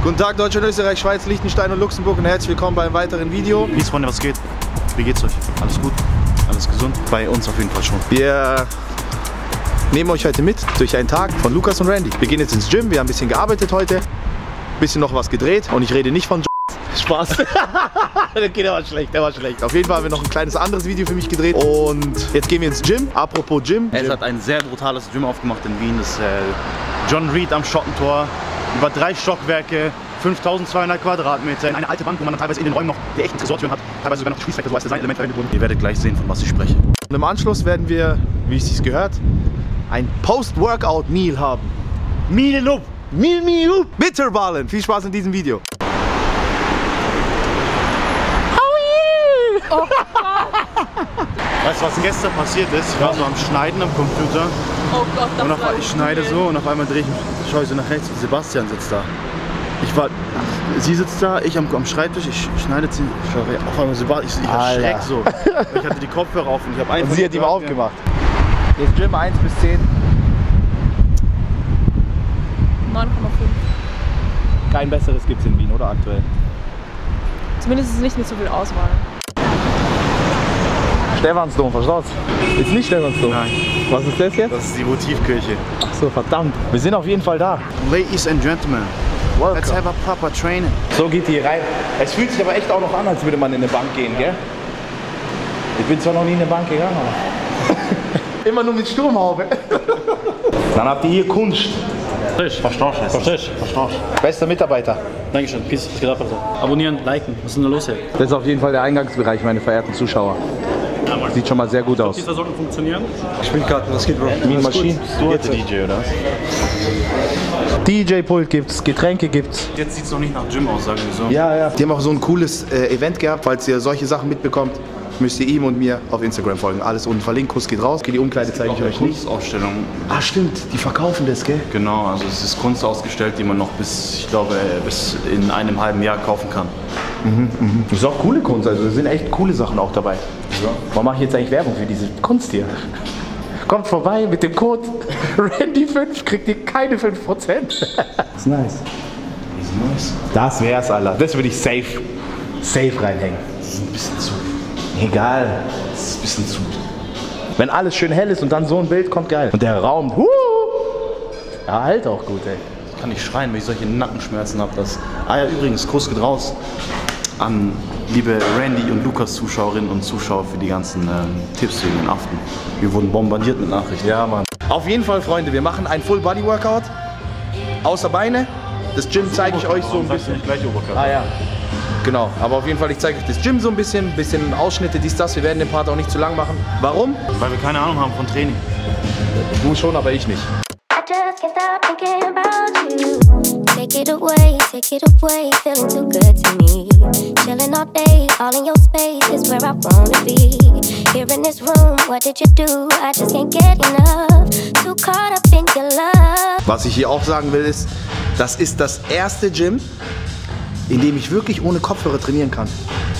Guten Tag Deutschland, Österreich, Schweiz, Liechtenstein und Luxemburg und herzlich willkommen bei einem weiteren Video. Peace, Freunde, was geht? Wie geht's euch? Alles gut? Alles gesund? Bei uns auf jeden Fall schon. Wir nehmen euch heute mit durch einen Tag von Lukas und Randy. Wir gehen jetzt ins Gym, wir haben ein bisschen gearbeitet heute, ein bisschen noch was gedreht und ich rede nicht von Spaß. Okay, der war schlecht, der war schlecht. Auf jeden Fall haben wir noch ein kleines anderes Video für mich gedreht und jetzt gehen wir ins Gym. Apropos Gym. Es hat ein sehr brutales Gym aufgemacht in Wien, das John Reed am Schottentor. Über 3 Stockwerke, 5200 Quadratmeter, eine alte Bank, wo man dann teilweise in den Räumen noch die echten Tresortüren hat, teilweise sogar noch die Schließfächer, so als Designelement verwendet wurden. Ihr werdet gleich sehen, von was ich spreche. Und im Anschluss werden wir, wie es sich gehört, ein Post-Workout-Meal haben. Meal up! Meal up! Bitterballen! Viel Spaß in diesem Video. Oh Weißt du, was gestern passiert ist? Ich war so am Schneiden am Computer. Oh Gott, das und war ich schneide so und auf einmal drehe ich mich, schaue ich so nach rechts und Sebastian sitzt da. Sie sitzt da, ich am Schreibtisch, ich schneide sie, schaue auf einmal Sebastian, ich erschreck so. Ich hatte die Kopfhörer auf und ich habe einfach... Und sie hat ihm aufgemacht. Jetzt Gym 1 bis 10. 9,5. Kein besseres gibt es in Wien, oder aktuell? Zumindest ist es nicht mit so viel Auswahl. Stephansdom, verstehst du? Ist nicht Stephansdom. Nein. Was ist das jetzt? Das ist die Votivkirche. Ach so, verdammt. Wir sind auf jeden Fall da. Ladies and Gentlemen, Welcome. let's have a proper training. So geht die rein. Es fühlt sich aber echt auch noch an, als würde man in eine Bank gehen, gell? Ich bin zwar noch nie in eine Bank gegangen, aber... Immer nur mit Sturmhaube. Dann habt ihr hier Kunst. Verstehst? Bester Mitarbeiter. Dankeschön, Peace, was geht ab, Alter? Abonnieren, liken, was ist denn da los, ey? Das ist auf jeden Fall der Eingangsbereich, meine verehrten Zuschauer. Sieht schon mal sehr gut aus. Die sollten funktionieren. Spielkarten, was geht, Bro? Mean Machine. Du jetzt DJ, oder? DJ-Pult gibt's, Getränke gibt's. Jetzt sieht es noch nicht nach Gym aus, sagen wir so. Ja, ja. Die haben auch so ein cooles Event gehabt. Falls ihr solche Sachen mitbekommt, müsst ihr ihm und mir auf Instagram folgen. Alles unten verlinkt, Kuss geht raus. Die Umkleide zeige ich euch nicht. Kunstausstellung. Ah, stimmt, die verkaufen das, gell? Genau, also es ist Kunst ausgestellt, die man noch bis, ich glaube, bis in einem halben Jahr kaufen kann. Das ist auch coole Kunst, also es sind echt coole Sachen auch dabei. Ja. Warum mache ich jetzt eigentlich Werbung für diese Kunst hier? Kommt vorbei mit dem Code Randy5, kriegt ihr keine 5%. Das ist nice. Ist nice. Das wär's, Alter. Das würde ich safe reinhängen. Das ist ein bisschen zu. Egal. Das ist ein bisschen zu. Wenn alles schön hell ist und dann so ein Bild kommt, geil. Und der Raum, ja, halt auch gut, ey. Ich kann nicht schreien, wenn ich solche Nackenschmerzen habe. Ah ja, übrigens, Kuss geht raus an liebe Randy und Lukas Zuschauerinnen und Zuschauer für die ganzen Tipps wegen den Aften. Wir wurden bombardiert mit Nachrichten. Ja, Mann. Auf jeden Fall, Freunde, wir machen ein Full-Body-Workout. Außer Beine. Das Gym zeige ich euch so ein bisschen. Nicht gleich Oberkörper. Ah ja. Genau, aber auf jeden Fall, ich zeige euch das Gym so ein bisschen Ausschnitte, dies, das. Wir werden den Part auch nicht zu lang machen. Warum? Weil wir keine Ahnung haben von Training. Du schon, aber ich nicht. I just can't stop thinking about you. Take it away, feeling too good to me. Chilling all day, all in your space is where I wanna be. Here in this room, what did you do? I just can't get enough. Too caught up in your love. Was ich hier auch sagen will, ist, das ist das erste Gym, in dem ich wirklich ohne Kopfhörer trainieren kann.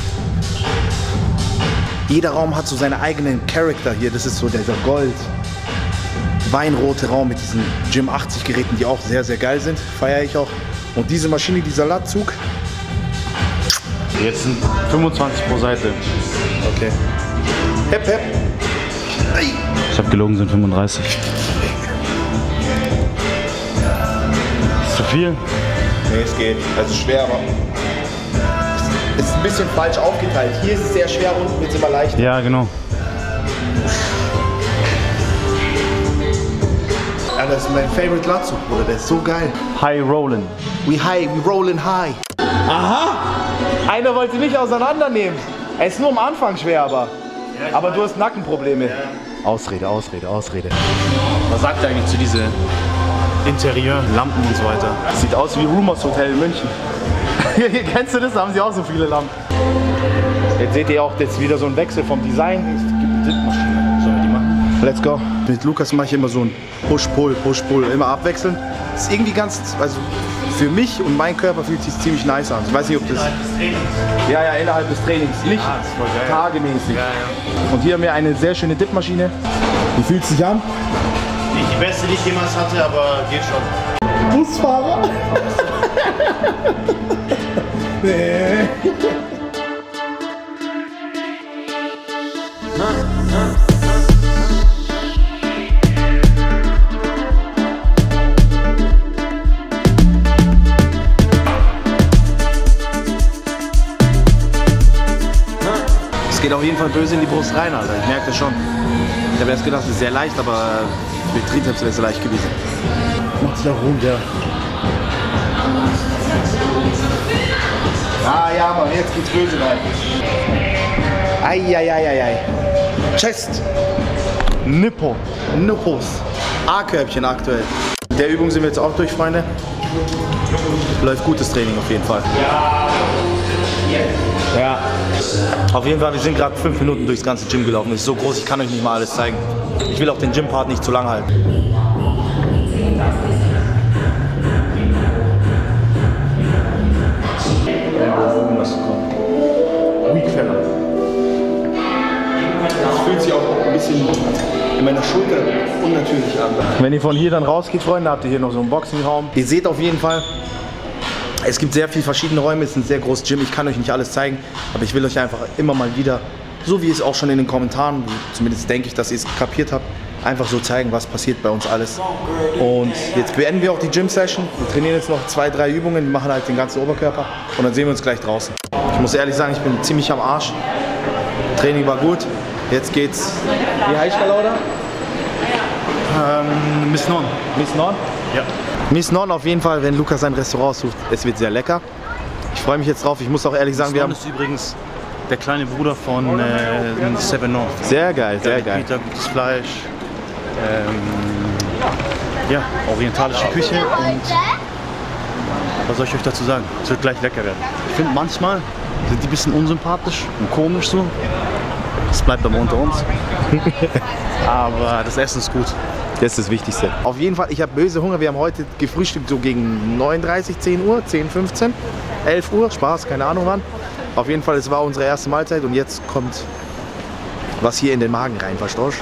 Jeder Raum hat so seinen eigenen Charakter hier. Das ist so dieser Gold, weinrote Raum mit diesen Gym 80 Geräten, die auch sehr, sehr geil sind. Feiere ich auch. Und diese Maschine, dieser Latzug. Jetzt sind 25 pro Seite. Okay. Hep, hep. Ich habe gelogen, sind 35. Ist zu viel? Nee, es geht. Also schwer, aber es ist ein bisschen falsch aufgeteilt. Hier ist es sehr schwer, unten wird es immer leichter. Ja, genau. Ja, das ist mein Favorite Latzug, Bruder. Der ist so geil. High Rollin. We rollin' high. Aha! Einer wollte mich auseinandernehmen. Er ist nur am Anfang schwer, aber du hast Nackenprobleme. Ja. Ausrede. Was sagt er eigentlich zu diese Interieur, Lampen und so weiter? Sieht aus wie Rumors Hotel in München. Kennst du das? Da haben sie auch so viele Lampen. Jetzt seht ihr auch jetzt wieder so einen Wechsel vom Design. Es gibt eine Tippmaschine. Sollen wir die machen? Let's go. Mit Lukas mache ich immer so ein Push-Pull, immer abwechseln. Das ist irgendwie ganz, also für mich und mein Körper fühlt sich ziemlich nice an. Ich weiß nicht, ob das... Innerhalb des Trainings. Ja, innerhalb des Trainings. Nicht das ist voll geil. tagemäßig. Ja. Und hier haben wir eine sehr schöne Dipmaschine. Wie fühlt es sich an? Nicht die beste, die ich jemals hatte, aber geht schon. Busfahrer. Nee. Es geht auf jeden Fall böse in die Brust rein, Alter. Ich merke das schon. Ich habe erst gedacht, es ist sehr leicht, aber für Trizeps wäre es leicht gewesen. Macht sich auch rund, ja. Ah ja, Mann, jetzt geht's böse rein. Eieieiei. Chest, Nippos, A-Körbchen aktuell. Mit der Übung sind wir jetzt auch durch, Freunde. Läuft gutes Training auf jeden Fall. Ja. Auf jeden Fall, wir sind gerade 5 Minuten durchs ganze Gym gelaufen. Das ist so groß, ich kann euch nicht mal alles zeigen. Ich will auch den Gym-Part nicht zu lang halten. Weakfeller. Das fühlt sich auch ein bisschen in meiner Schulter unnatürlich an. Wenn ihr von hier dann rausgeht, Freunde, habt ihr hier noch so einen Boxenraum. Ihr seht auf jeden Fall, es gibt sehr viele verschiedene Räume, es ist ein sehr großes Gym, ich kann euch nicht alles zeigen, aber ich will euch einfach immer mal wieder, so wie es auch schon in den Kommentaren, zumindest denke ich, dass ihr es kapiert habt, einfach so zeigen, was passiert bei uns alles. Und jetzt beenden wir auch die Gym-Session, wir trainieren jetzt noch 2, 3 Übungen, wir machen halt den ganzen Oberkörper und dann sehen wir uns gleich draußen. Ich muss ehrlich sagen, ich bin ziemlich am Arsch, Training war gut, jetzt geht's, wie heißt der Lauda? Miss Non. Miss Non? Ja. Miss Non auf jeden Fall, wenn Lukas sein Restaurant sucht. Es wird sehr lecker. Ich freue mich jetzt drauf. Ich muss auch ehrlich sagen, Miss Non ist übrigens der kleine Bruder von Seven North. Sehr geil, sehr geil. Peter, gutes Fleisch. Ja, orientalische Küche und was soll ich euch dazu sagen? Es wird gleich lecker werden. Ich finde manchmal sind die ein bisschen unsympathisch und komisch so. Das bleibt aber unter uns. Aber das Essen ist gut. Das ist das Wichtigste. Auf jeden Fall, ich habe böse Hunger. Wir haben heute gefrühstückt so gegen 9:30, 10 Uhr, 10, 15, 11 Uhr. Spaß, keine Ahnung wann. Auf jeden Fall, es war unsere erste Mahlzeit und jetzt kommt was hier in den Magen rein, verstehst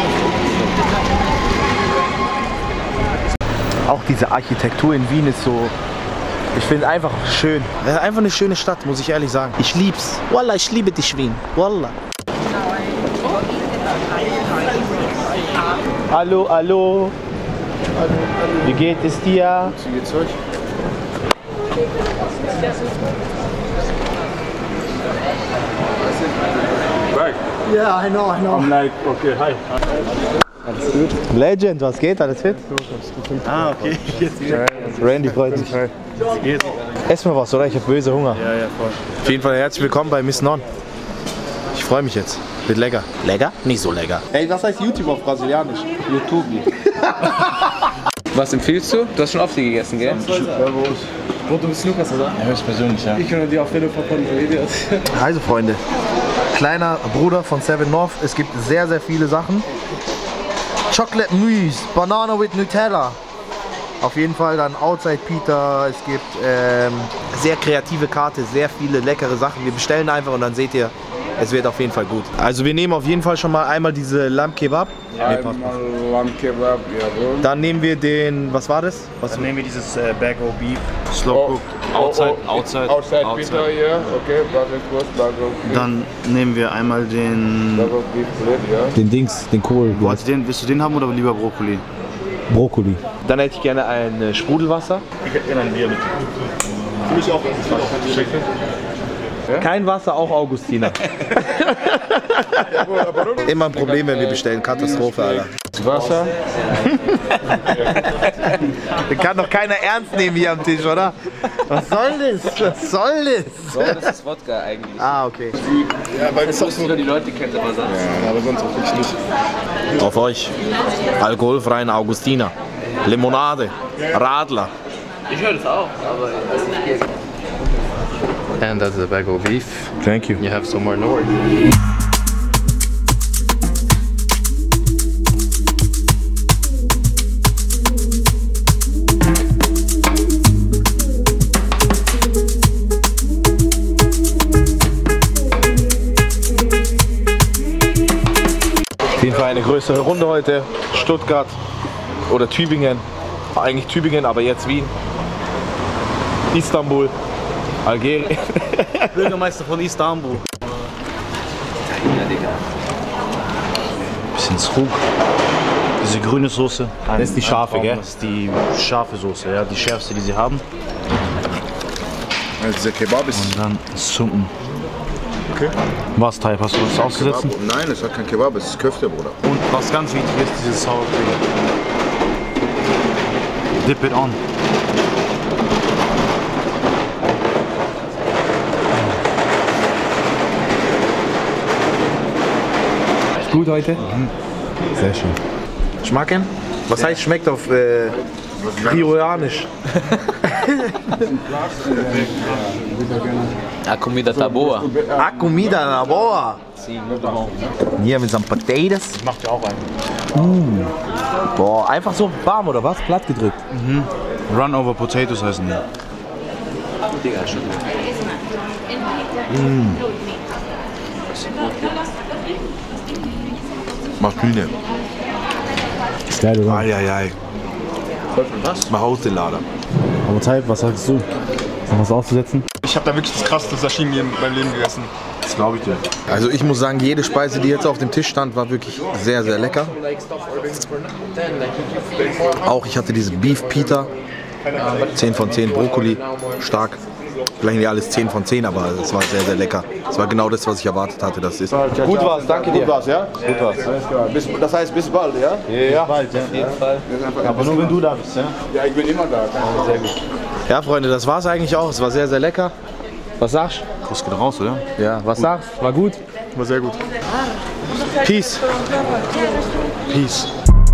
du? Auch diese Architektur in Wien ist so, ich finde einfach schön. Ja, einfach eine schöne Stadt, muss ich ehrlich sagen. Ich lieb's. Wallah, ich liebe dich, Wien. Wallah. Hallo, hallo. Wie geht es dir? Wie geht's euch? Yeah, I know. I'm like, okay, hi. Alles gut? Legend, was geht? Alles fit? Ah, okay. Jetzt wieder. Randy freut sich. Ess mal was, oder? Ich habe böse Hunger. Ja, ja, voll. Auf jeden Fall herzlich willkommen bei Miss Non. Ich freue mich jetzt. Wird lecker. Lecker? Nicht so lecker. Ey, was heißt YouTube auf Brasilianisch? YouTube. Was empfiehlst du? Du hast schon oft hier gegessen, gell? Bro, du bist Lukas, oder? Ja, höchstpersönlich, ja. Ich kann dir auf jeden Fall von Videos. Also Freunde, kleiner Bruder von Seven North. Es gibt sehr, sehr viele Sachen. Chocolate Mousse, Banana with Nutella. Auf jeden Fall dann Outside Peter. Es gibt sehr kreative Karte, sehr viele leckere Sachen. Wir bestellen einfach und dann seht ihr, es wird auf jeden Fall gut. Also wir nehmen auf jeden Fall schon mal einmal diese Lamb Kebab. Kebab, jawohl. Dann nehmen wir den, was war das? Was Dann nehmen wir dieses Bago Beef, Slow Cooked, Outside. Outside Peter, ja, okay, Bratwurst, Bago Beef. Dann nehmen wir einmal den. Bago Beef Plate, ja. Den Dings, den Kohl. Willst du den haben oder lieber Brokkoli? Brokkoli. Dann hätte ich gerne ein Sprudelwasser. Ich hätte gerne ein Bier mit. Für mich auch. Kein Wasser, auch Augustiner. Immer ein Problem, wenn wir bestellen. Katastrophe, Alter. Wasser. Den kann doch keiner ernst nehmen hier am Tisch, oder? Was soll das? Was soll das? So, das ist Wodka eigentlich. Ah, okay. Ja, weil es auch so. Die Leute kennen aber sonst. Ja, aber sonst auch wirklich nicht. Auf euch. Alkoholfreien Augustiner. Limonade. Radler. Ich höre das auch, aber das ist nicht Bier. And that's the Bago beef. Thank you. You have some more north. Auf jeden Fall eine größere Runde heute. Stuttgart oder Tübingen. Eigentlich Tübingen, aber jetzt Wien. Istanbul, Algerien. Bürgermeister von Istanbul. Bisschen Zrug. Diese grüne Soße. Das ist die scharfe, gell? Das ist die scharfe Soße, ja, die schärfste, die sie haben. Dieser Kebab ist. Und dann Sumpen. Okay. Was, Type? Hast du das ausgesetzt? Nein, es hat kein Kebab, es ist Köfte, Bruder. Und was ganz wichtig ist, dieses Sour Cream. Dip it on. Gut heute? Sehr schön. Schmacken? Was heißt schmeckt auf Rioanisch? A comida tá boa? A comida na boa? Hier mit so einem Potatoes. Ich mach dir auch einen. Boah, einfach so warm oder was? Platt gedrückt. Run over Potatoes heißen die. Macht Hühner. Ist geil, oder? Eieiei. Mach aus den Lader. Aber Type, was sagst du? Noch was auszusetzen? Ich habe da wirklich das krasseste Sashimi in meinem Leben gegessen. Das glaube ich dir. Also ich muss sagen, jede Speise, die jetzt auf dem Tisch stand, war wirklich sehr, sehr lecker. Auch ich hatte diese Beef Pita, 10 von 10 Brokkoli, stark. Vielleicht nicht alles 10 von 10, aber es war sehr, sehr lecker. Es war genau das, was ich erwartet hatte, dass es ist. Gut war's, danke dir. Gut war's, ja? Gut war's. Das heißt, bis bald, ja? Ja, bald, ja. Auf jeden Fall. Aber nur wenn du da bist, ja? Ja, ich bin immer da. Sehr gut. Ja, Freunde, das war's eigentlich auch. Es war sehr, sehr lecker. Was sagst du? Kuss geht raus, oder? Ja, was sagst du? War gut? War sehr gut. Peace. Peace.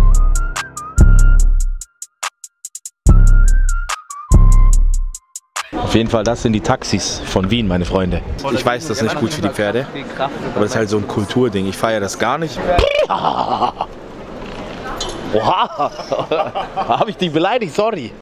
Auf jeden Fall, das sind die Taxis von Wien, meine Freunde. Ich weiß, das ist nicht gut für die Pferde, aber das ist halt so ein Kulturding. Ich feiere das gar nicht. Oha! Habe ich dich beleidigt? Sorry.